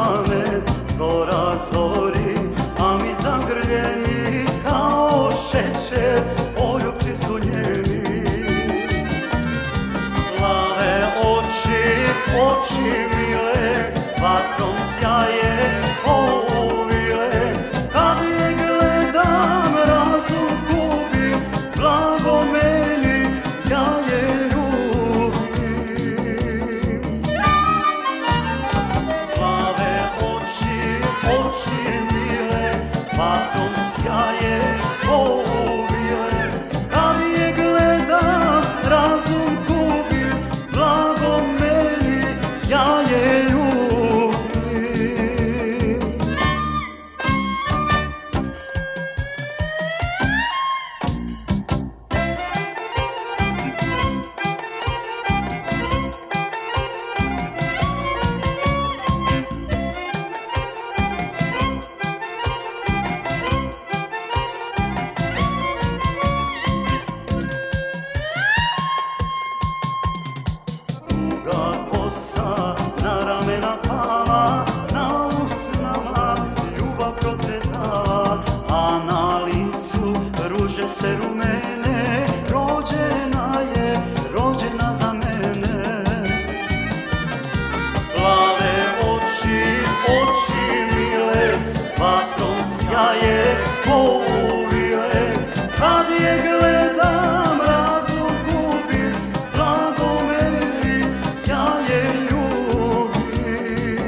svane, zora zori, a mi zagrljeni kao šećer, poljupci su njeni. Plave oči, oči mile, vatrom sjaje ovile, kad je gledam razum gubim, blago meni, ja je ljubim. Plave oči, oči mile, vatrom sjaje ovile, kad je gledam razum gubim, blago meni, ja je ljubim. Duga kosa na ramena pala, na usnama ljubav procvetala, a na licu ruže se rumene, rođena je, rođena za mene. Plave oči, oči mile, vatrom sjaje ovile, kad je gledam razum gubim, blago meni, ja je ljubim.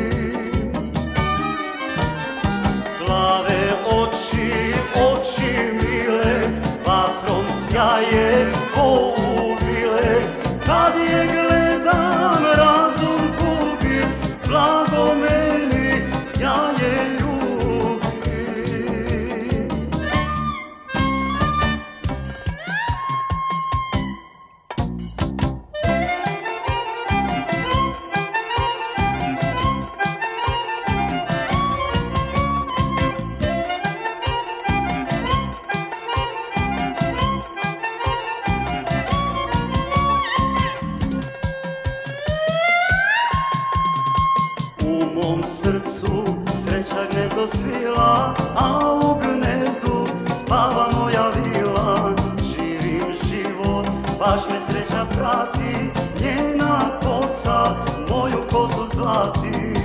Plave oči, oči mile, vatrom sjaje ovile, kad je gledam razum gubim, blago meni, ja je ljubim. U mom srcu sreća gnezdo svila, a u gnezdu spava moja vila. Živim život, baš me sreća prati, njena kosa moju kosu zlati.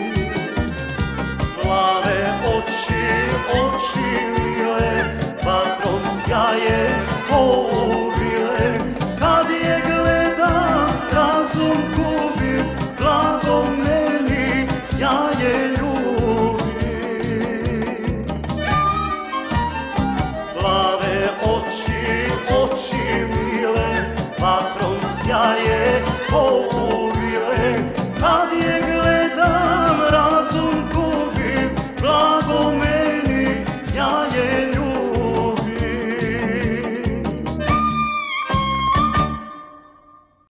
Plave oči, oči mile, vatrom sjaje ovile, kad je gledam razum gubim, blago meni, ja je ljubim. Plave oči, oči mile, vatrom sjaje ovile,